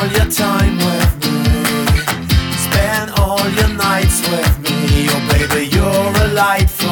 all your time with me. Spend all your nights with me. Oh baby, you're a light